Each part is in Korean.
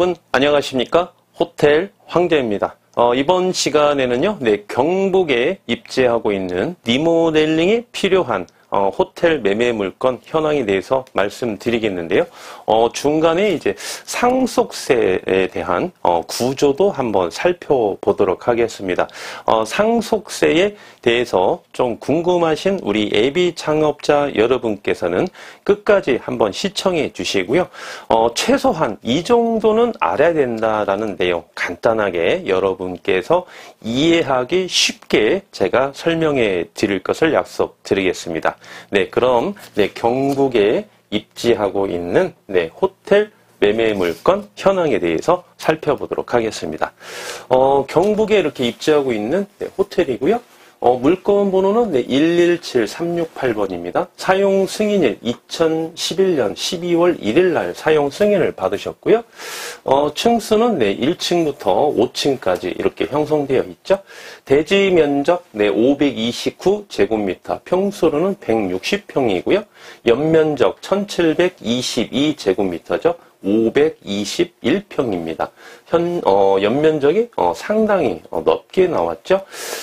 여러분 안녕하십니까? 호텔 황제입니다. 이번 시간에는요, 경북에 입지하고 있는 리모델링이 필요한 호텔 매매 물건 현황에 대해서 말씀드리겠는데요. 중간에 이제 상속세에 대한 구조도 한번 살펴보도록 하겠습니다. 상속세에 대해서 좀 궁금하신 우리 예비 창업자 여러분께서는 끝까지 한번 시청해 주시고요. 최소한 이 정도는 알아야 된다라는 내용 간단하게 여러분께서 이해하기 쉽게 제가 설명해 드릴 것을 약속드리겠습니다. 네, 그럼 경북에 입지하고 있는 호텔 매매 물건 현황에 대해서 살펴보도록 하겠습니다. 경북에 이렇게 입지하고 있는 호텔이고요. 물건 번호는 117368번입니다. 사용 승인일 2011년 12월 1일 날 사용 승인을 받으셨고요. 층수는 1층부터 5층까지 이렇게 형성되어 있죠. 대지 면적 529제곱미터, 평수로는 160평이고요. 연면적 1722제곱미터죠. 521평입니다. 연면적이 상당히 넓게 나왔죠.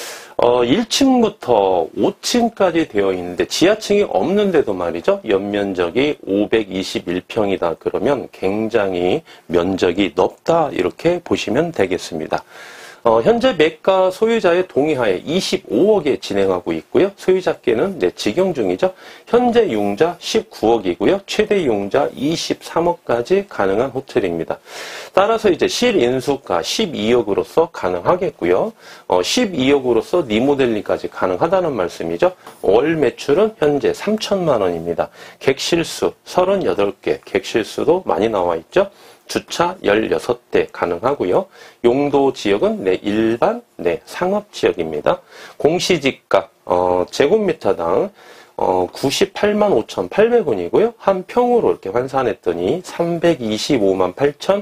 1층부터 5층까지 되어 있는데 지하층이 없는데도 말이죠. 연면적이 521평이다 그러면 굉장히 면적이 넓다 이렇게 보시면 되겠습니다. 현재 매가 소유자의 동의하에 25억에 진행하고 있고요. 소유자께는 직영 중이죠. 현재 융자 19억이고요. 최대 융자 23억까지 가능한 호텔입니다. 따라서 이제 실인수가 12억으로서 가능하겠고요. 12억으로서 리모델링까지 가능하다는 말씀이죠. 월 매출은 현재 3천만 원입니다. 객실수 38개, 객실수도 많이 나와 있죠. 주차 16대 가능하고요. 용도 지역은 일반 상업 지역입니다. 공시지가 제곱미터당 98만 5,800원이고요. 한 평으로 이렇게 환산했더니 325만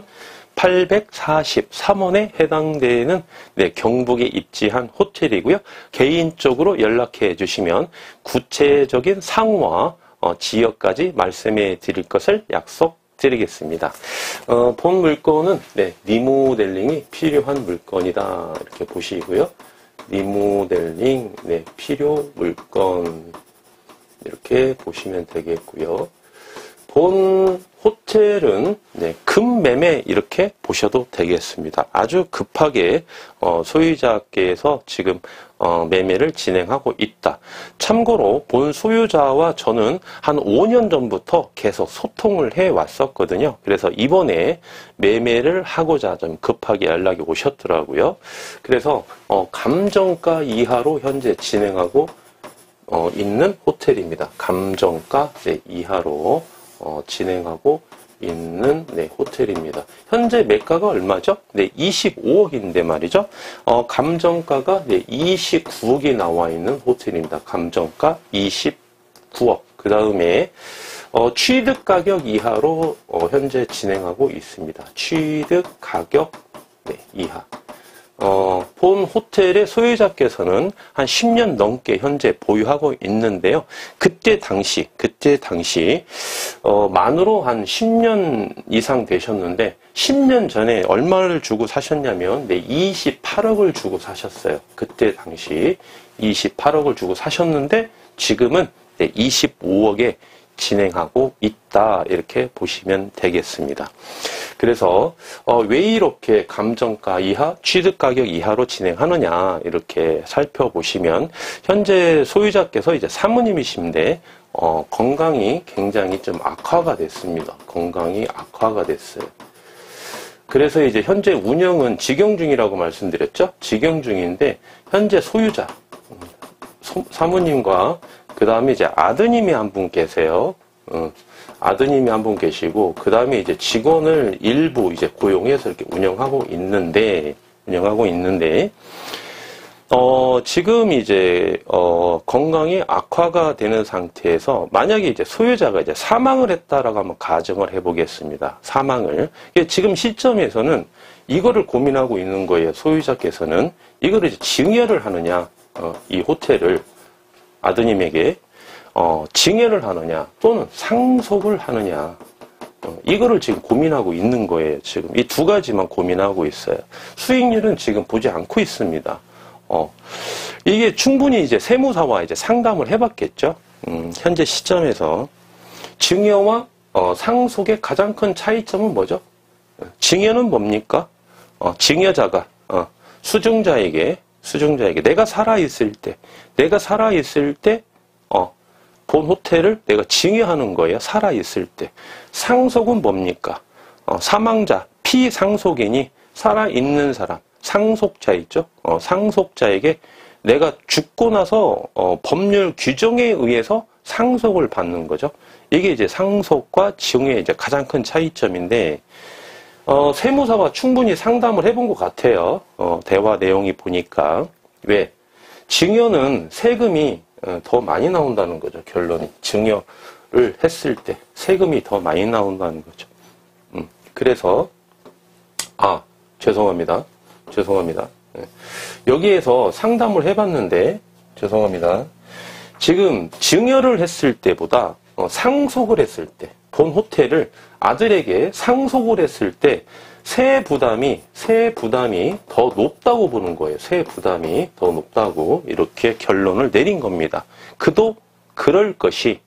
8,843원에 해당되는 경북에 입지한 호텔이고요. 개인적으로 연락해 주시면 구체적인 상호와 지역까지 말씀해 드릴 것을 약속드리겠습니다. 본 물건은 리모델링이 필요한 물건이다 이렇게 보시고요. 리모델링 필요 물건 이렇게 보시면 되겠고요. 본 호텔은 급매매 이렇게 보셔도 되겠습니다. 아주 급하게 소유자께서 지금 매매를 진행하고 있다. 참고로 본 소유자와 저는 한 5년 전부터 계속 소통을 해 왔었거든요. 그래서 이번에 매매를 하고자 좀 급하게 연락이 오셨더라고요. 그래서 감정가 이하로 현재 진행하고 있는 호텔입니다. 감정가 이하로 진행하고 있는 호텔입니다. 현재 매가가 얼마죠? 25억인데 말이죠. 감정가가 29억이 나와 있는 호텔입니다. 감정가 29억. 그 다음에 취득 가격 이하로 현재 진행하고 있습니다. 취득 가격 이하. 본 호텔의 소유자께서는 한 10년 넘게 현재 보유하고 있는데요. 그때 당시 만으로 한 10년 이상 되셨는데 10년 전에 얼마를 주고 사셨냐면 28억을 주고 사셨어요. 그때 당시 28억을 주고 사셨는데 지금은 25억에 진행하고 있다 이렇게 보시면 되겠습니다. 그래서 왜 이렇게 감정가 이하, 취득가격 이하로 진행하느냐 이렇게 살펴보시면 현재 소유자께서 이제 사모님이신데 건강이 굉장히 좀 악화가 됐습니다. 건강이 악화가 됐어요. 그래서 이제 현재 운영은 직영 중이라고 말씀드렸죠. 직영 중인데 현재 소유자 사모님과 그 다음에 이제 아드님이 한 분 계세요. 아드님이 한 분 계시고, 그 다음에 이제 직원을 일부 이제 고용해서 이렇게 운영하고 있는데, 지금 이제, 건강이 악화가 되는 상태에서, 만약에 이제 소유자가 이제 사망을 했다라고 한번 가정을 해보겠습니다. 사망을. 지금 시점에서는 이거를 고민하고 있는 거예요. 소유자께서는. 이거를 이제 증여를 하느냐, 이 호텔을 아드님에게, 증여를 하느냐 또는 상속을 하느냐 이거를 지금 고민하고 있는 거예요. 지금 이 두 가지만 고민하고 있어요. 수익률은 지금 보지 않고 있습니다. 이게 충분히 이제 세무사와 이제 상담을 해봤겠죠. 현재 시점에서 증여와 상속의 가장 큰 차이점은 뭐죠? 증여는 뭡니까? 증여자가 수증자에게 내가 살아있을 때 본 호텔을 내가 증여하는 거예요. 살아있을 때. 상속은 뭡니까? 사망자, 피상속인이 살아있는 사람, 상속자 있죠? 상속자에게 내가 죽고 나서 법률 규정에 의해서 상속을 받는 거죠. 이게 이제 상속과 증여의 이제 가장 큰 차이점인데, 세무사와 충분히 상담을 해본 것 같아요. 대화 내용이 보니까. 왜? 증여는 세금이 더 많이 나온다는 거죠. 결론이. 증여를 했을 때 세금이 더 많이 나온다는 거죠. 그래서 죄송합니다. 여기에서 상담을 해봤는데 죄송합니다. 지금 증여를 했을 때보다 상속을 했을 때 본 호텔을 아들에게 상속을 했을 때 세 부담이 더 높다고 보는 거예요. 세 부담이 더 높다고 이렇게 결론을 내린 겁니다. 그도 그럴 것이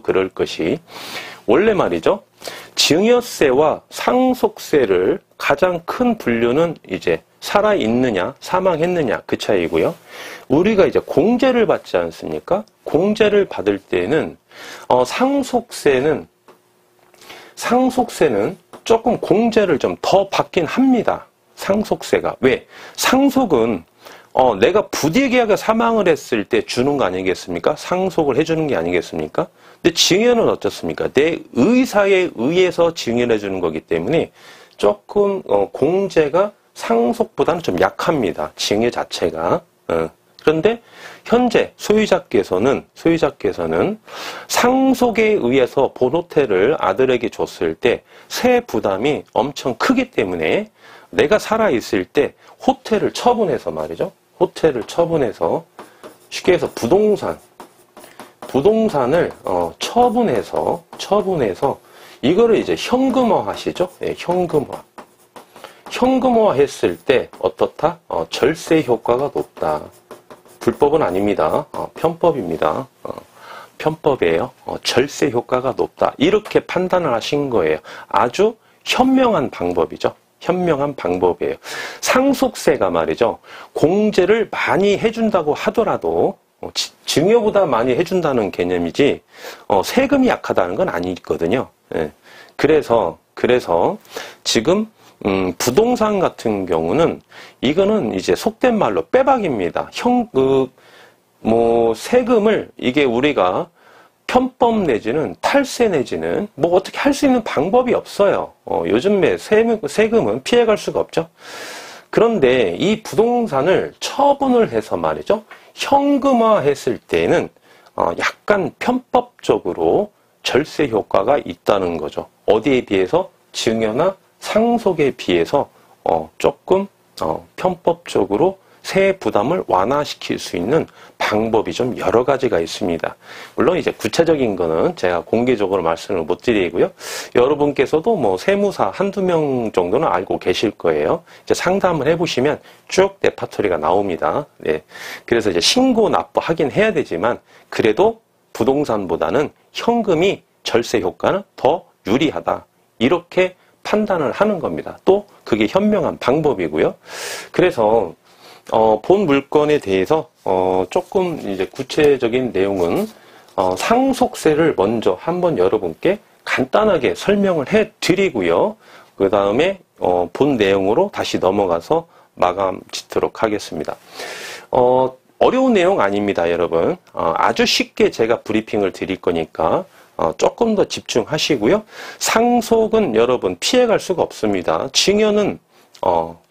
원래 말이죠. 증여세와 상속세를 가장 큰 분류는 이제 살아있느냐 사망했느냐 그 차이고요. 우리가 이제 공제를 받지 않습니까? 공제를 받을 때는 상속세는 조금 공제를 좀 더 받긴 합니다. 상속세가. 왜? 상속은 내가 부득이하게 사망을 했을 때 주는 거 아니겠습니까? 상속을 해주는 게 아니겠습니까? 근데 증여는 어떻습니까? 내 의사에 의해서 증여를 해주는 거기 때문에 조금 공제가 상속보다는 좀 약합니다. 증여 자체가. 그런데 현재 소유자께서는 상속에 의해서 본 호텔을 아들에게 줬을 때 세 부담이 엄청 크기 때문에 내가 살아있을 때 호텔을 처분해서 말이죠. 호텔을 처분해서 쉽게 해서 부동산을 처분해서 이거를 이제 현금화 하시죠. 네, 현금화 했을 때 어떻다? 절세 효과가 높다. 불법은 아닙니다. 편법입니다. 편법이에요. 절세 효과가 높다. 이렇게 판단을 하신 거예요. 아주 현명한 방법이죠. 현명한 방법이에요. 상속세가 말이죠. 공제를 많이 해준다고 하더라도 증여보다 많이 해준다는 개념이지 세금이 약하다는 건 아니거든요. 예. 그래서 지금 부동산 같은 경우는 이거는 이제 속된 말로 빼박입니다. 세금을 이게 우리가 편법 내지는 탈세 내지는 뭐 어떻게 할 수 있는 방법이 없어요. 요즘에 세금은 피해갈 수가 없죠. 그런데 이 부동산을 처분을 해서 말이죠. 현금화 했을 때는 약간 편법적으로 절세 효과가 있다는 거죠. 어디에 비해서? 증여나 상속에 비해서 조금 편법적으로 세 부담을 완화시킬 수 있는 방법이 좀 여러 가지가 있습니다. 물론 이제 구체적인 거는 제가 공개적으로 말씀을 못 드리고요. 여러분께서도 뭐 세무사 한두 명 정도는 알고 계실 거예요. 이제 상담을 해보시면 쭉 레파토리가 나옵니다. 네. 그래서 이제 신고 납부하긴 해야 되지만 그래도 부동산보다는 현금이 절세 효과는 더 유리하다. 이렇게 판단을 하는 겁니다. 또 그게 현명한 방법이고요. 그래서 본 물건에 대해서 조금 이제 구체적인 내용은 상속세를 먼저 한번 여러분께 간단하게 설명을 해 드리고요. 그 다음에 본 내용으로 다시 넘어가서 마감 짓도록 하겠습니다. 어려운 내용 아닙니다, 여러분. 아주 쉽게 제가 브리핑을 드릴 거니까 조금 더 집중하시고요. 상속은 여러분 피해갈 수가 없습니다. 증여는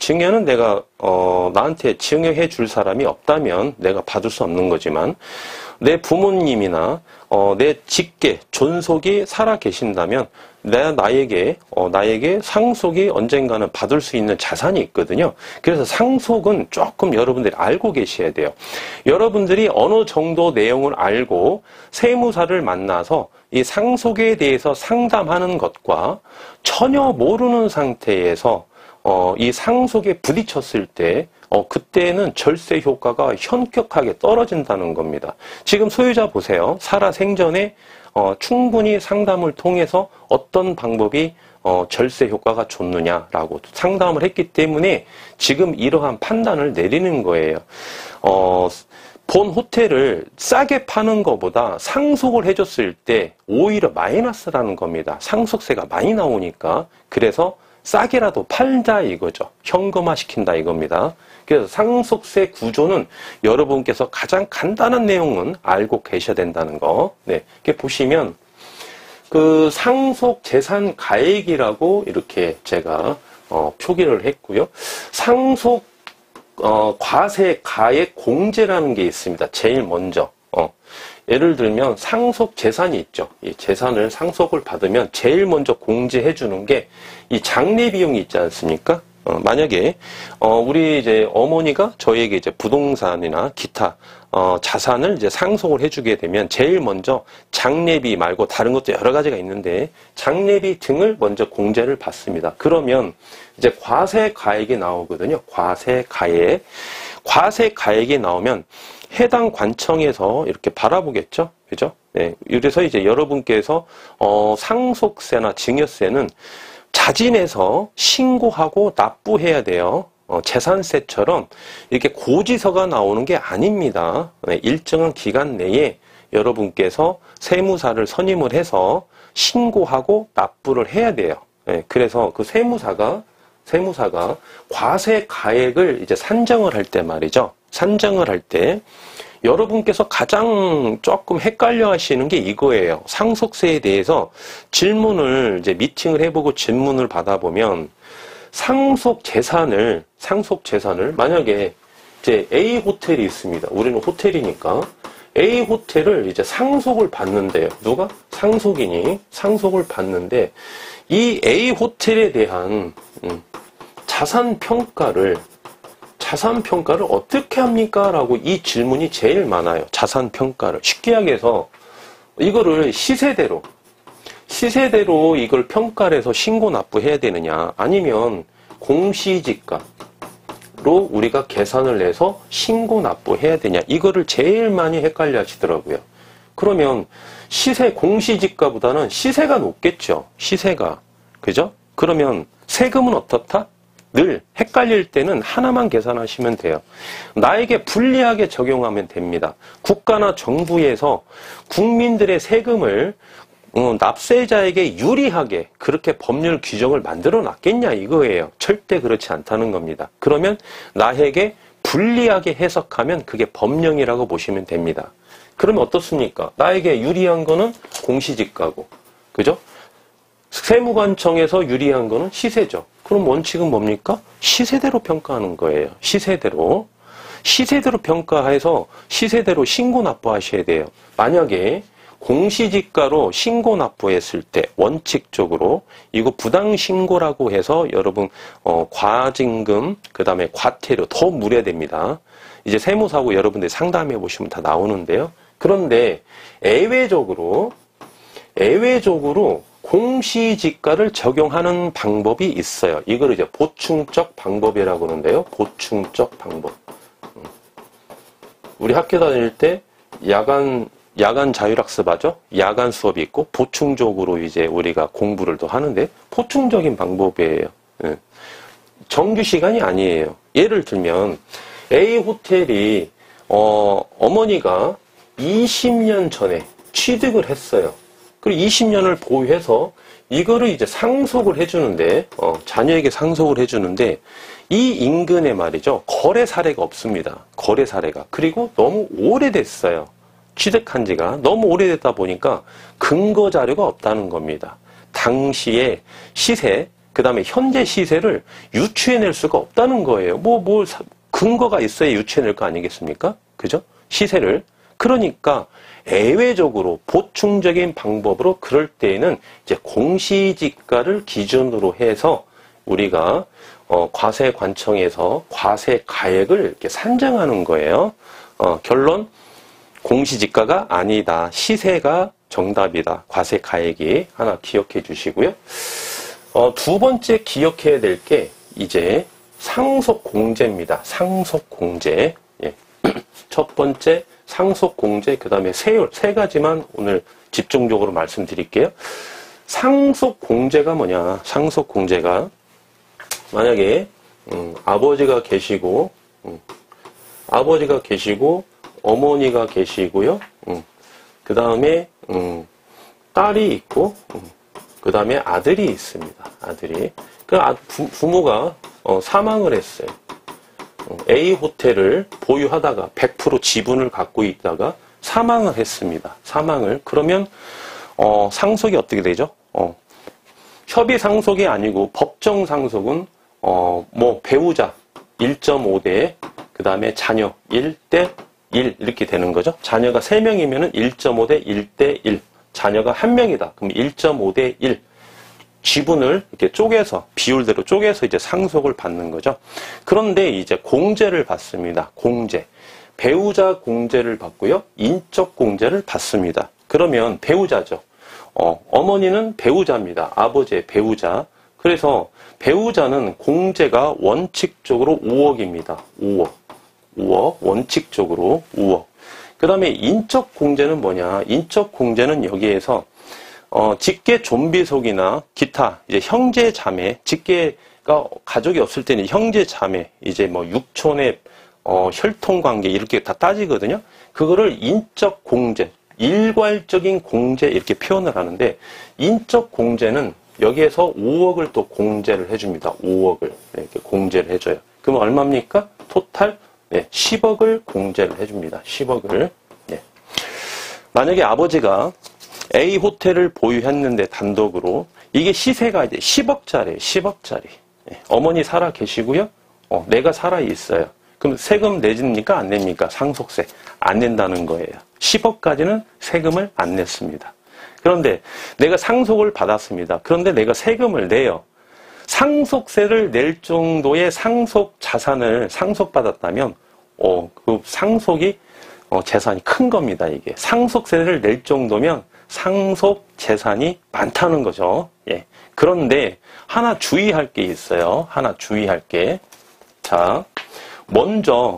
내가 나한테 증여해 줄 사람이 없다면 내가 받을 수 없는 거지만 내 부모님이나 내 직계, 존속이 살아 계신다면 나에게 상속이 언젠가는 받을 수 있는 자산이 있거든요. 그래서 상속은 조금 여러분들이 알고 계셔야 돼요. 여러분들이 어느 정도 내용을 알고 세무사를 만나서 이 상속에 대해서 상담하는 것과 전혀 모르는 상태에서 이 상속에 부딪혔을 때 그때는 절세 효과가 현격하게 떨어진다는 겁니다. 지금 소유자 보세요. 살아 생전에 충분히 상담을 통해서 어떤 방법이 절세 효과가 좋느냐라고 상담을 했기 때문에 지금 이러한 판단을 내리는 거예요. 본 호텔을 싸게 파는 것보다 상속을 해줬을 때 오히려 마이너스라는 겁니다. 상속세가 많이 나오니까. 그래서 싸게라도 팔자 이거죠. 현금화 시킨다 이겁니다. 그래서 상속세 구조는 여러분께서 가장 간단한 내용은 알고 계셔야 된다는 거. 네, 이렇게 보시면 그 상속 재산 가액이라고 이렇게 제가 표기를 했고요. 상속 과세 가액 공제라는 게 있습니다. 제일 먼저. 예를 들면 상속 재산이 있죠. 이 재산을 상속을 받으면 제일 먼저 공제해 주는 게 이 장례 비용이 있지 않습니까? 만약에 우리 이제 어머니가 저희에게 이제 부동산이나 기타 자산을 이제 상속을 해주게 되면 제일 먼저 장례비 말고 다른 것도 여러 가지가 있는데 장례비 등을 먼저 공제를 받습니다. 그러면 이제 과세 가액이 나오거든요. 과세 가액이 나오면 해당 관청에서 이렇게 바라보겠죠, 그죠? 네, 그래서 이제 여러분께서 상속세나 증여세는 자진해서 신고하고 납부해야 돼요. 재산세처럼 이렇게 고지서가 나오는 게 아닙니다. 네, 일정한 기간 내에 여러분께서 세무사를 선임을 해서 신고하고 납부를 해야 돼요. 네, 그래서 그 세무사가 과세 가액을 이제 산정을 할 때 말이죠. 산정을 할 때 여러분께서 가장 조금 헷갈려 하시는 게 이거예요. 상속세에 대해서 질문을 이제 미팅을 해보고 질문을 받아보면 상속 재산을 만약에 이제 A 호텔이 있습니다. 우리는 호텔이니까 A 호텔을 이제 상속을 받는데요. 누가? 상속인이 상속을 받는데 이 A 호텔에 대한 자산 평가를 어떻게 합니까? 라고 이 질문이 제일 많아요. 자산 평가를. 쉽게 얘기해서 이거를 시세대로 이걸 평가를 해서 신고 납부해야 되느냐, 아니면 공시지가로 우리가 계산을 해서 신고 납부해야 되냐, 이거를 제일 많이 헷갈려 하시더라고요. 그러면 공시지가보다는 시세가 높겠죠. 시세가. 그죠? 그러면 세금은 어떻다? 늘 헷갈릴 때는 하나만 계산하시면 돼요. 나에게 불리하게 적용하면 됩니다. 국가나 정부에서 국민들의 세금을 납세자에게 유리하게 그렇게 법률 규정을 만들어 놨겠냐 이거예요. 절대 그렇지 않다는 겁니다. 그러면 나에게 불리하게 해석하면 그게 법령이라고 보시면 됩니다. 그러면 어떻습니까? 나에게 유리한 거는 공시지가고, 그죠? 세무관청에서 유리한 거는 시세죠. 그럼 원칙은 뭡니까? 시세대로 평가하는 거예요. 시세대로 평가해서 시세대로 신고 납부하셔야 돼요. 만약에 공시지가로 신고 납부했을 때 원칙적으로 이거 부당신고라고 해서 여러분 과징금 그다음에 과태료 더 물어야 됩니다. 이제 세무사고 여러분들 상담해 보시면 다 나오는데요. 그런데 예외적으로 공시지가를 적용하는 방법이 있어요. 이걸 이제 보충적 방법이라고 하는데요. 보충적 방법. 우리 학교 다닐 때 야간 자율학습 하죠? 야간 수업이 있고 보충적으로 이제 우리가 공부를 더 하는데 보충적인 방법이에요. 정규 시간이 아니에요. 예를 들면 A 호텔이 어머니가 20년 전에 취득을 했어요. 그리고 20년을 보유해서 이거를 이제 상속을 해주는데 자녀에게 상속을 해주는데 이 인근에 말이죠. 거래 사례가 없습니다. 거래 사례가. 그리고 너무 오래됐어요. 취득한 지가 너무 오래됐다 보니까 근거 자료가 없다는 겁니다. 당시의 시세, 그 다음에 현재 시세를 유추해낼 수가 없다는 거예요. 근거가 있어야 유추해낼 거 아니겠습니까? 그죠? 시세를. 그러니까 예외적으로 보충적인 방법으로 그럴 때에는 이제 공시지가를 기준으로 해서 우리가 과세관청에서 과세가액을 이렇게 산정하는 거예요. 결론, 공시지가가 아니다. 시세가 정답이다. 과세가액이 하나 기억해 주시고요. 두 번째 기억해야 될 게 이제 상속공제입니다. 상속공제. 예. 첫 번째 상속공제, 그 다음에 세율, 세 가지만 오늘 집중적으로 말씀드릴게요. 상속공제가 뭐냐? 상속공제가 만약에 아버지가 계시고 어머니가 계시고요. 그 다음에 딸이 있고 그 다음에 아들이 있습니다. 아들이. 그 부모가 사망을 했어요. A 호텔을 보유하다가 100% 지분을 갖고 있다가 사망을 했습니다. 사망을. 그러면 상속이 어떻게 되죠? 협의 상속이 아니고 법정 상속은 배우자 1.5대 그 다음에 자녀 1대 1 이렇게 되는 거죠. 자녀가 3명이면 1.5대 1대 1. 자녀가 1명이다. 그럼 1.5대 1. 지분을 이렇게 쪼개서, 비율대로 쪼개서 이제 상속을 받는 거죠. 그런데 이제 공제를 받습니다. 공제. 배우자 공제를 받고요. 인적 공제를 받습니다. 그러면 배우자죠. 어머니는 배우자입니다. 아버지의 배우자. 그래서 배우자는 공제가 원칙적으로 5억입니다. 5억. 원칙적으로 5억. 그 다음에 인적 공제는 뭐냐? 인적 공제는 여기에서 직계 좀비속이나 기타 이제 형제 자매, 직계가 가족이 없을 때는 형제 자매, 이제 뭐 육촌의 혈통 관계 이렇게 다 따지거든요. 그거를 인적 공제, 일괄적인 공제 이렇게 표현을 하는데, 인적 공제는 여기에서 5억을 또 공제를 해줍니다. 5억을 이렇게 공제를 해줘요. 그럼 얼마입니까? 토탈 10억을 공제를 해줍니다. 10억을. 네. 만약에 아버지가 A 호텔을 보유했는데 단독으로 이게 시세가 이제 10억짜리, 10억짜리. 어머니 살아 계시고요. 내가 살아 있어요. 그럼 세금 내집니까? 안 냅니까? 상속세 안 낸다는 거예요. 10억까지는 세금을 안 냈습니다. 그런데 내가 상속을 받았습니다. 그런데 내가 세금을 내요. 상속세를 낼 정도의 상속 자산을 상속받았다면 그 상속이 재산이 큰 겁니다. 이게 상속세를 낼 정도면 상속 재산이 많다는 거죠. 예. 그런데 하나 주의할 게 있어요. 하나 주의할 게. 자, 먼저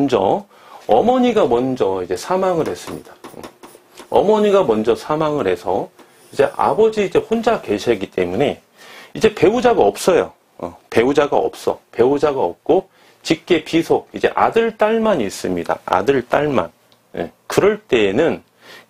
어머니가 먼저 이제 사망을 했습니다. 어머니가 먼저 사망을 해서 이제 아버지 이제 혼자 계시기 때문에 이제 배우자가 없어요. 배우자가 없어. 배우자가 없고 직계 비속 이제 아들 딸만 있습니다. 아들 딸만. 예. 그럴 때에는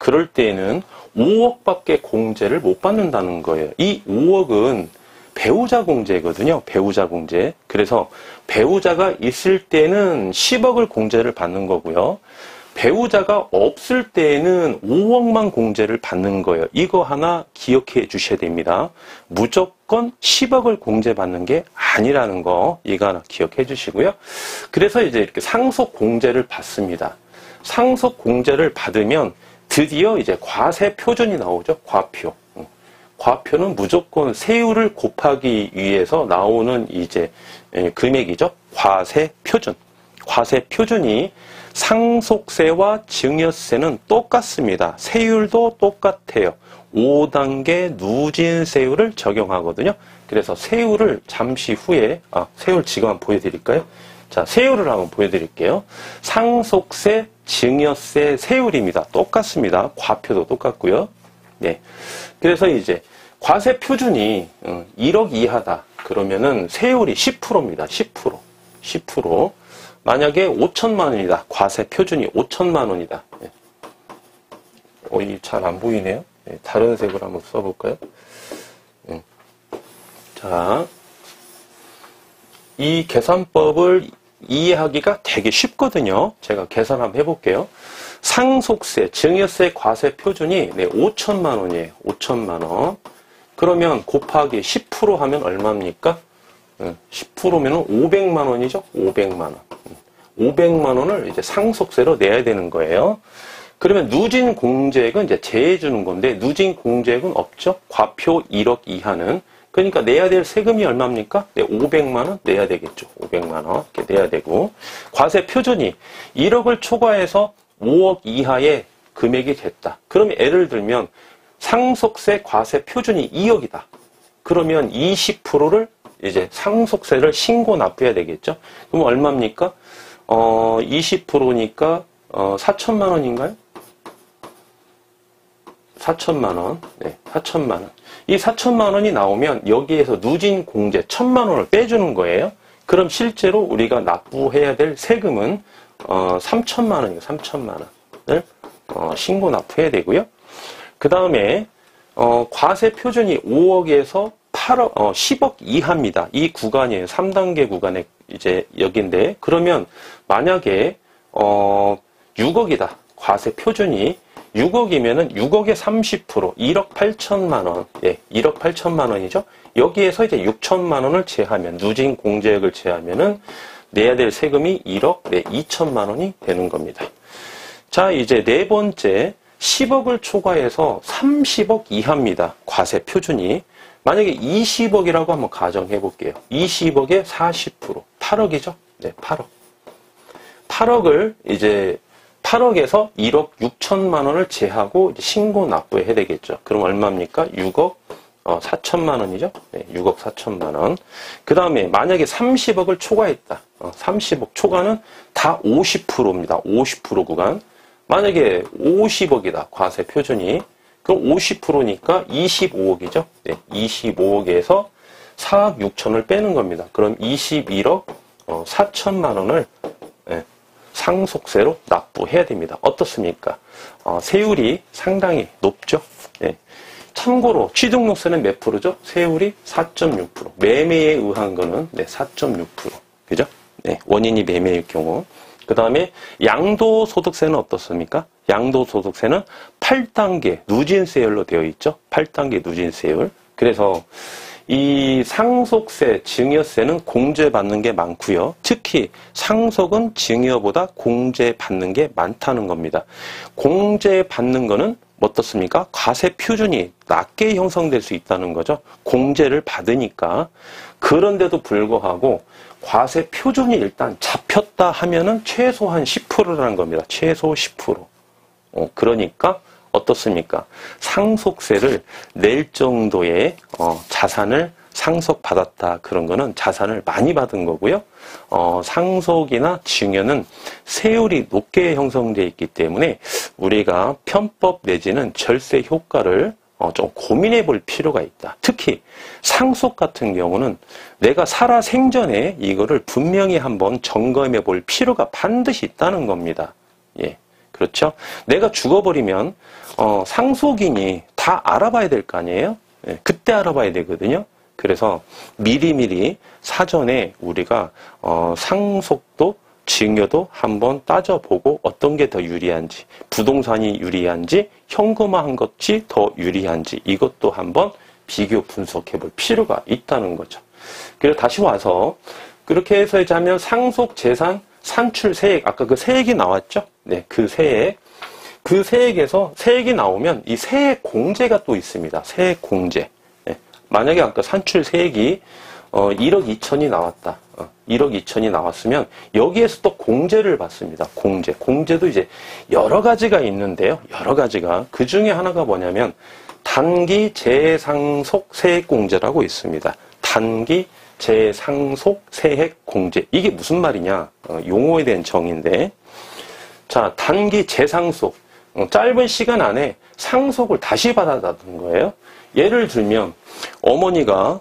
5억밖에 공제를 못 받는다는 거예요. 이 5억은 배우자 공제거든요. 배우자 공제. 그래서 배우자가 있을 때는 10억을 공제를 받는 거고요. 배우자가 없을 때에는 5억만 공제를 받는 거예요. 이거 하나 기억해 주셔야 됩니다. 무조건 10억을 공제받는 게 아니라는 거, 이거 하나 기억해 주시고요. 그래서 이제 이렇게 상속 공제를 받습니다. 상속 공제를 받으면 드디어 이제 과세 표준이 나오죠. 과표. 과표는 무조건 세율을 곱하기 위해서 나오는 이제 금액이죠. 과세 표준. 과세 표준이 상속세와 증여세는 똑같습니다. 세율도 똑같아요. 5단계 누진세율을 적용하거든요. 그래서 세율을 잠시 후에, 세율 지금 한번 보여드릴까요? 자, 세율을 한번 보여드릴게요. 상속세, 증여세, 세율입니다. 똑같습니다. 과표도 똑같고요. 네. 그래서 이제 과세 표준이 1억 이하다. 그러면은 세율이 10%입니다. 10%. 10%. 만약에 5천만 원이다. 과세 표준이 5천만 원이다. 이 잘 안 보이네요. 다른 색으로 한번 써볼까요? 자, 이 계산법을 이해하기가 되게 쉽거든요. 제가 계산 한번 해볼게요. 상속세, 증여세 과세 표준이 5천만 원이에요. 5천만 원. 그러면 곱하기 10% 하면 얼마입니까? 10%면 500만 원이죠? 500만 원. 500만 원을 이제 상속세로 내야 되는 거예요. 그러면 누진 공제액은 이제 제해주는 건데 누진 공제액은 없죠. 과표 1억 이하는. 그러니까 내야 될 세금이 얼마입니까? 네, 500만 원 내야 되겠죠. 500만 원 이렇게 내야 되고 과세 표준이 1억을 초과해서 5억 이하의 금액이 됐다. 그러면 예를 들면 상속세 과세 표준이 2억이다. 그러면 20%를 이제 상속세를 신고 납부해야 되겠죠. 그럼 얼마입니까? 20%니까 4천만 원인가요? 4천만 원. 네, 4천만 원. 이 4천만 원이 나오면 여기에서 누진 공제 1,000만 원을 빼주는 거예요. 그럼 실제로 우리가 납부해야 될 세금은 3천만 원이에요. 3천만 원을 신고 납부해야 되고요. 그 다음에 과세 표준이 5억에서 8억, 10억 이하입니다. 이 구간이에요. 3단계 구간에 이제 여기인데 그러면 만약에 6억이다. 과세 표준이 6억이면은 6억의 30% 1억 8천만 원. 예, 1억 8천만 원이죠. 여기에서 이제 6천만 원을 제하면 누진 공제액을 제하면은 내야 될 세금이 1억 2천만 원이 되는 겁니다. 자, 이제 네 번째 10억을 초과해서 30억 이하입니다. 과세 표준이. 만약에 20억이라고 한번 가정해 볼게요. 20억의 40%. 8억이죠? 네, 8억. 8억을 이제 8억에서 1억 6천만 원을 제하고 신고 납부해야 되겠죠. 그럼 얼마입니까? 6억 4천만 원이죠. 네, 6억 4천만 원. 그 다음에 만약에 30억을 초과했다. 30억 초과는 다 50%입니다. 50% 구간. 만약에 50억이다. 과세 표준이. 그럼 50%니까 25억이죠. 네, 25억에서 4억 6천을 빼는 겁니다. 그럼 21억 4천만 원을 상속세로 납부해야 됩니다. 어떻습니까? 세율이 상당히 높죠. 네. 참고로 취등록세는 몇 프로죠? 세율이 4.6%. 매매에 의한 거는 4.6%. 그죠? 네, 원인이 매매일 경우. 그 다음에 양도소득세는 어떻습니까? 양도소득세는 8단계 누진세율로 되어 있죠. 8단계 누진세율. 그래서 이 상속세, 증여세는 공제받는 게 많고요. 특히 상속은 증여보다 공제받는 게 많다는 겁니다. 공제받는 거는 어떻습니까? 과세 표준이 낮게 형성될 수 있다는 거죠. 공제를 받으니까. 그런데도 불구하고 과세 표준이 일단 잡혔다 하면은 최소한 10%라는 겁니다. 최소 10%. 그러니까 어떻습니까? 상속세를 낼 정도의 자산을 상속받았다. 그런 거는 자산을 많이 받은 거고요. 상속이나 증여는 세율이 높게 형성되어 있기 때문에 우리가 편법 내지는 절세 효과를 좀 고민해 볼 필요가 있다. 특히 상속 같은 경우는 내가 살아 생전에 이거를 분명히 한번 점검해 볼 필요가 반드시 있다는 겁니다. 예. 그렇죠? 내가 죽어버리면 상속인이 다 알아봐야 될 거 아니에요? 예, 그때 알아봐야 되거든요. 그래서 미리미리 사전에 우리가 상속도 증여도 한번 따져보고 어떤 게 더 유리한지, 부동산이 유리한지, 현금화한 것이 더 유리한지 이것도 한번 비교 분석해 볼 필요가 있다는 거죠. 그래서 다시 와서 그렇게 해서 이제 하면 상속 재산 산출 세액, 아까 그 세액이 나왔죠? 네, 그 세액. 그 세액에서 세액이 나오면 이 세액 공제가 또 있습니다. 세액 공제. 네, 만약에 아까 산출 세액이 1억 2천이 나왔다. 1억 2천이 나왔으면 여기에서 또 공제를 받습니다. 공제. 공제도 이제 여러 가지가 있는데요. 여러 가지가. 그 중에 하나가 뭐냐면 단기 재상속 세액 공제라고 있습니다. 단기 재상속 세액 공제. 이게 무슨 말이냐? 용어에 대한 정의인데. 자, 단기 재상속. 짧은 시간 안에 상속을 다시 받아다는 거예요. 예를 들면 어머니가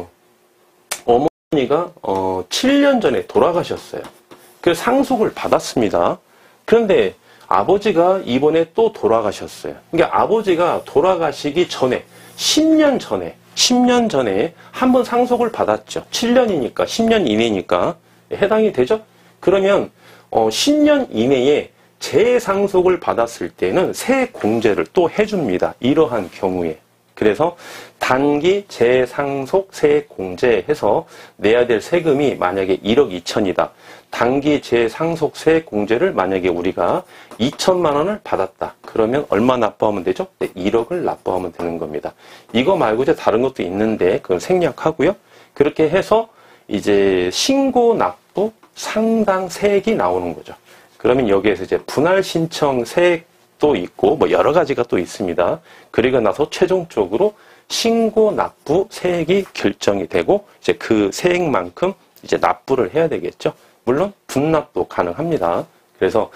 7년 전에 돌아가셨어요. 그래서 상속을 받았습니다. 그런데 아버지가 이번에 또 돌아가셨어요. 그러니까 아버지가 돌아가시기 전에 10년 전에 한 번 상속을 받았죠. 7년이니까 10년 이내니까 해당이 되죠. 그러면 10년 이내에 재상속을 받았을 때는 세액 공제를 또 해줍니다. 이러한 경우에. 그래서 단기 재상속 세액공제 해서 내야 될 세금이 만약에 1억 2천이다. 단기 재상속 세액공제를 만약에 우리가 2천만 원을 받았다. 그러면 얼마 납부하면 되죠? 네, 1억을 납부하면 되는 겁니다. 이거 말고 이제 다른 것도 있는데 그건 생략하고요. 그렇게 해서 이제 신고 납부 상당 세액이 나오는 거죠. 그러면 여기에서 이제 분할 신청 세액도 있고 뭐 여러 가지가 또 있습니다. 그리고 나서 최종적으로 신고 납부 세액이 결정이 되고 이제 그 세액만큼 이제 납부를 해야 되겠죠. 물론 분납도 가능합니다. 그래서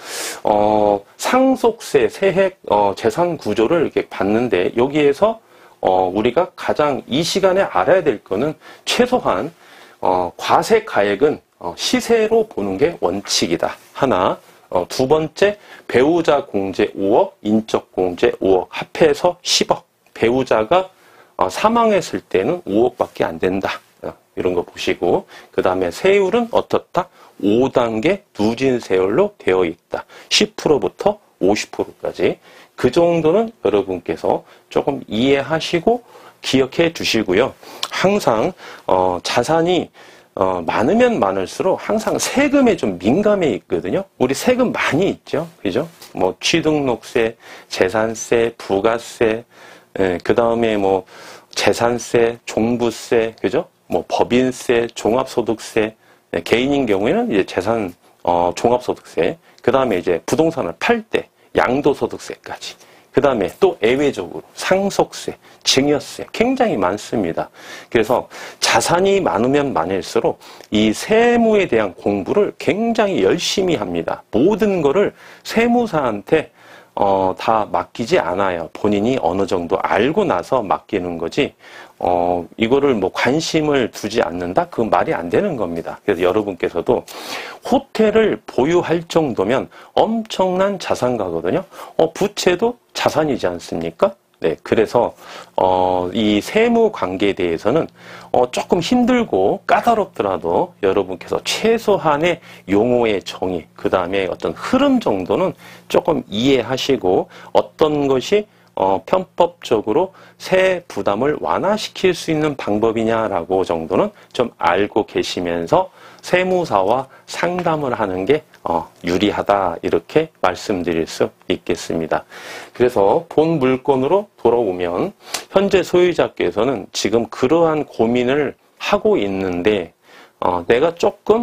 상속세 세액 재산 구조를 이렇게 봤는데 여기에서 우리가 가장 이 시간에 알아야 될 거는 최소한 과세 가액은 시세로 보는 게 원칙이다. 하나. 두 번째, 배우자 공제 5억, 인적 공제 5억, 합해서 10억. 배우자가 사망했을 때는 5억밖에 안 된다. 이런 거 보시고, 그 다음에 세율은 어떻다? 5단계 누진 세율로 되어 있다. 10%부터 50%까지. 그 정도는 여러분께서 조금 이해하시고 기억해 주시고요. 항상 자산이 많으면 많을수록 항상 세금에 좀 민감해 있거든요. 우리 세금 많이 있죠. 그죠? 뭐 취등록세, 재산세, 부가세, 그 다음에 뭐 재산세, 종부세, 그죠? 뭐 법인세, 종합소득세, 개인인 경우에는 이제 재산 종합소득세, 그 다음에 이제 부동산을 팔 때 양도소득세까지. 그 다음에 또 예외적으로 상속세, 증여세 굉장히 많습니다. 그래서 자산이 많으면 많을수록 이 세무에 대한 공부를 굉장히 열심히 합니다. 모든 거를 세무사한테 다 맡기지 않아요. 본인이 어느 정도 알고 나서 맡기는 거지, 이거를 뭐 관심을 두지 않는다? 그건 말이 안 되는 겁니다. 그래서 여러분께서도 호텔을 보유할 정도면 엄청난 자산가거든요. 부채도 자산이지 않습니까? 네, 그래서 이 세무 관계에 대해서는 조금 힘들고 까다롭더라도 여러분께서 최소한의 용어의 정의, 그 다음에 어떤 흐름 정도는 조금 이해하시고 어떤 것이 편법적으로 세 부담을 완화시킬 수 있는 방법이냐라고 정도는 좀 알고 계시면서 세무사와 상담을 하는 게 유리하다, 이렇게 말씀드릴 수 있겠습니다. 그래서 본 물건으로 돌아오면 현재 소유자께서는 지금 그러한 고민을 하고 있는데 내가 조금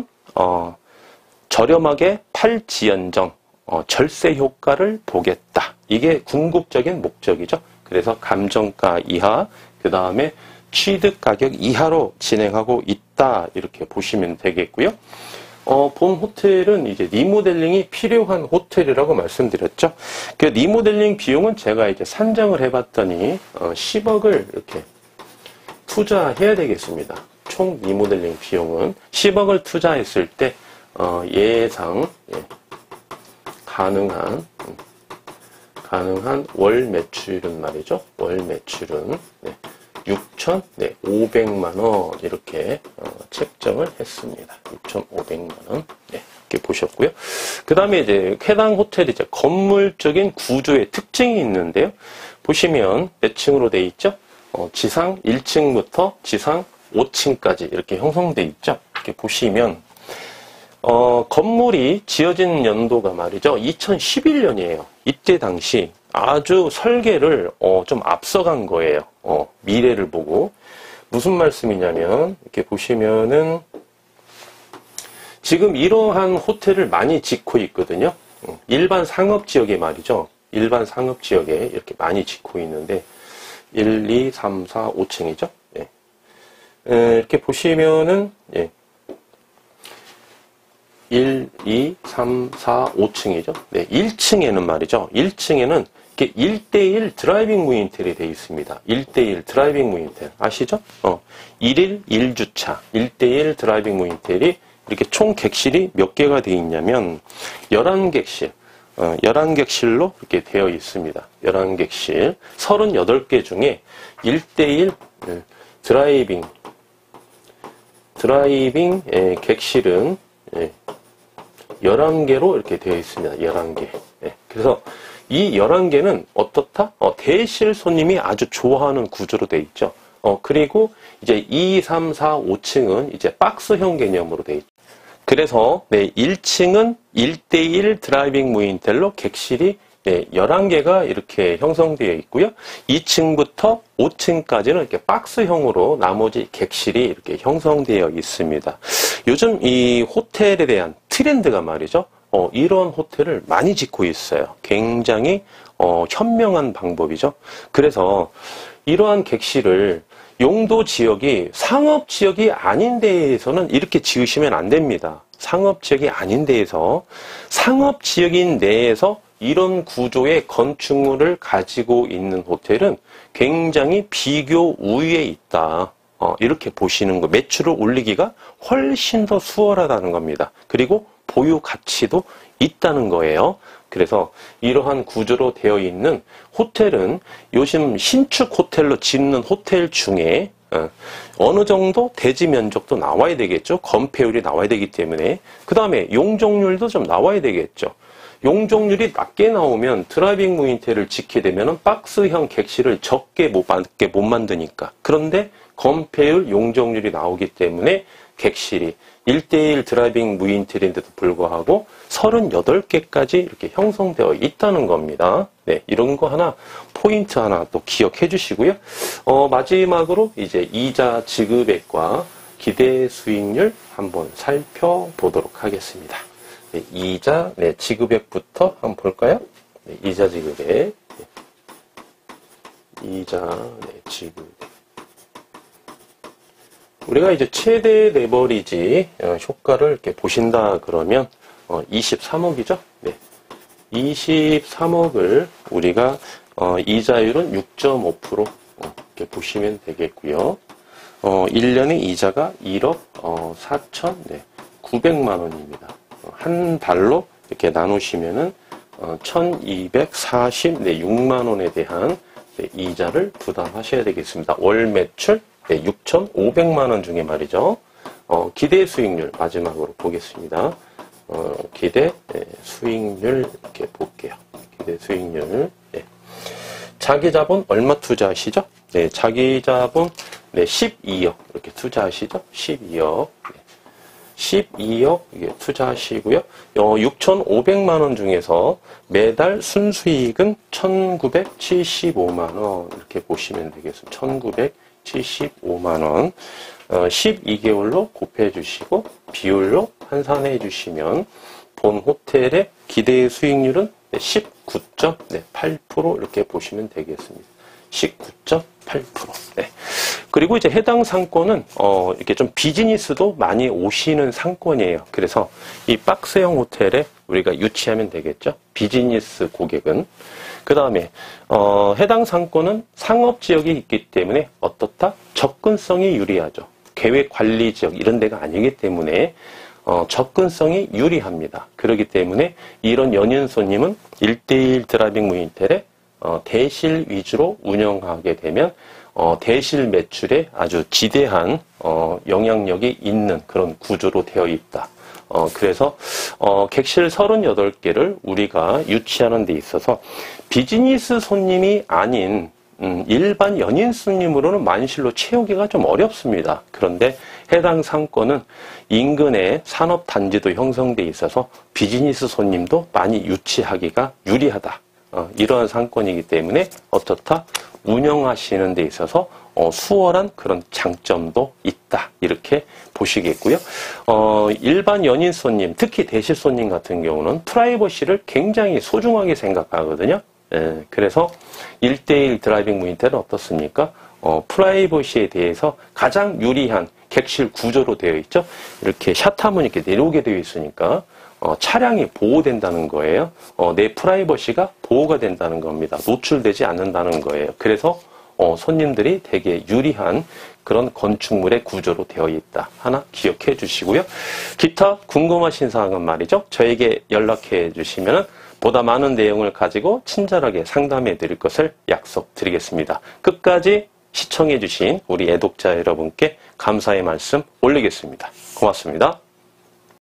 저렴하게 팔지언정 절세 효과를 보겠다. 이게 궁극적인 목적이죠. 그래서 감정가 이하, 그 다음에 취득 가격 이하로 진행하고 있다. 이렇게 보시면 되겠고요. 본 호텔은 이제 리모델링이 필요한 호텔이라고 말씀드렸죠. 그 리모델링 비용은 제가 이제 산정을 해봤더니 10억을 이렇게 투자해야 되겠습니다. 총 리모델링 비용은 10억을 투자했을 때 예상 가능한 월 매출은 말이죠. 월 매출은 6,500만 원 이렇게 책정을 했습니다. 6,500만 원 이렇게 보셨고요. 그 다음에 이제 해당 호텔이 이제 건물적인 구조의 특징이 있는데요. 보시면 몇 층으로 되어 있죠? 지상 1층부터 지상 5층까지 이렇게 형성되어 있죠. 이렇게 보시면 건물이 지어진 연도가 말이죠. 2011년이에요. 이때 당시 아주 설계를 좀 앞서간 거예요. 미래를 보고. 무슨 말씀이냐면 이렇게 보시면은 지금 이러한 호텔을 많이 짓고 있거든요. 일반 상업지역에 말이죠. 일반 상업지역에 이렇게 많이 짓고 있는데 1, 2, 3, 4, 5층이죠. 이렇게 보시면은 1, 2, 3, 4, 5층이죠. 1층에는 말이죠. 1층에는 이렇게 1대1 드라이빙 무인텔이 되어 있습니다. 1대1 드라이빙 무인텔. 아시죠? 1일 1주차 1대1 드라이빙 무인텔이 이렇게 총 객실이 몇 개가 되어 있냐면 11객실. 11객실로 이렇게 되어 있습니다. 11객실. 38개 중에 1대1 드라이빙 객실은 11개로 이렇게 되어 있습니다. 11개. 그래서 이 11개는 어떻다? 대실 손님이 아주 좋아하는 구조로 돼 있죠. 그리고 이제 2, 3, 4, 5층은 이제 박스형 개념으로 돼 있죠. 그래서 네, 1층은 1대1 드라이빙 무인텔로 객실이 11개가 이렇게 형성되어 있고요. 2층부터 5층까지는 이렇게 박스형으로 나머지 객실이 이렇게 형성되어 있습니다. 요즘 이 호텔에 대한 트렌드가 말이죠. 이런 호텔을 많이 짓고 있어요. 굉장히 현명한 방법이죠. 그래서 이러한 객실을 용도 지역이 상업 지역이 아닌 데에서는 이렇게 지으시면 안 됩니다. 상업 지역이 아닌 데에서 상업 지역인 내에서 이런 구조의 건축물을 가지고 있는 호텔은 굉장히 비교 우위에 있다. 이렇게 보시는 거, 매출을 올리기가 훨씬 더 수월하다는 겁니다. 그리고 보유 가치도 있다는 거예요. 그래서 이러한 구조로 되어 있는 호텔은 요즘 신축 호텔로 짓는 호텔 중에 어느 정도 대지 면적도 나와야 되겠죠. 건폐율이 나와야 되기 때문에. 그 다음에 용적률도 좀 나와야 되겠죠. 용적률이 낮게 나오면 드라이빙 무인텔을 짓게 되면 박스형 객실을 적게 못 만드니까. 그런데 건폐율, 용적률이 나오기 때문에 객실이 1대1 드라이빙 무인텔인데도 불구하고 38개까지 이렇게 형성되어 있다는 겁니다. 네, 이런 거 하나, 포인트 하나 또 기억해 주시고요. 마지막으로 이제 이자 지급액과 기대 수익률 한번 살펴보도록 하겠습니다. 네, 이자, 네, 지급액부터 한번 볼까요? 네, 이자 지급액. 네. 이자, 네, 지급액. 우리가 이제 최대 레버리지 효과를 이렇게 보신다 그러면 23억이죠. 네. 23억을 우리가 이자율은 6.5% 이렇게 보시면 되겠고요. 1년의 이자가 1억 4,900만 원입니다. 한 달로 이렇게 나누시면은 1,246만 원에 대한 이자를 부담하셔야 되겠습니다. 월 매출 6,500만 원 중에 말이죠. 기대 수익률 마지막으로 보겠습니다. 기대 수익률 이렇게 볼게요. 기대 수익률. 네. 자기 자본 얼마 투자하시죠? 네, 자기 자본 12억 이렇게 투자하시죠? 12억. 네. 12억 이게 투자하시고요. 6,500만 원 중에서 매달 순수익은 1,975만 원 이렇게 보시면 되겠습니다. 1,975만 원. 12개월로 곱해 주시고 비율로 환산해 주시면 본 호텔의 기대 수익률은 19.8% 이렇게 보시면 되겠습니다. 19.8%. 네. 그리고 이제 해당 상권은 이렇게 좀 비즈니스도 많이 오시는 상권이에요. 그래서 이 박스형 호텔에 우리가 유치하면 되겠죠. 비즈니스 고객은. 그 다음에 해당 상권은 상업 지역이 있기 때문에 어떻다? 접근성이 유리하죠. 계획 관리 지역 이런 데가 아니기 때문에 접근성이 유리합니다. 그렇기 때문에 이런 연인 손님은 1대1 드라이빙 무인텔에 대실 위주로 운영하게 되면 대실 매출에 아주 지대한 영향력이 있는 그런 구조로 되어 있다. 그래서 객실 38개를 우리가 유치하는 데 있어서 비즈니스 손님이 아닌 일반 연인 손님으로는 만실로 채우기가 좀 어렵습니다. 그런데 해당 상권은 인근에 산업단지도 형성돼 있어서 비즈니스 손님도 많이 유치하기가 유리하다. 이러한 상권이기 때문에 어떻다? 운영하시는 데 있어서 수월한 그런 장점도 있다. 이렇게 보시겠고요. 일반 연인 손님, 특히 대실 손님 같은 경우는 프라이버시를 굉장히 소중하게 생각하거든요. 그래서 1대1 드라이빙 무인텔은 어떻습니까? 프라이버시에 대해서 가장 유리한 객실 구조로 되어 있죠. 이렇게 샷하면 이렇게 내려오게 되어 있으니까 차량이 보호된다는 거예요. 내 프라이버시가 보호가 된다는 겁니다. 노출되지 않는다는 거예요. 그래서 손님들이 되게 유리한 그런 건축물의 구조로 되어 있다. 하나 기억해 주시고요. 기타 궁금하신 사항은 말이죠. 저에게 연락해 주시면 보다 많은 내용을 가지고 친절하게 상담해 드릴 것을 약속드리겠습니다. 끝까지 시청해 주신 우리 애독자 여러분께 감사의 말씀 올리겠습니다. 고맙습니다.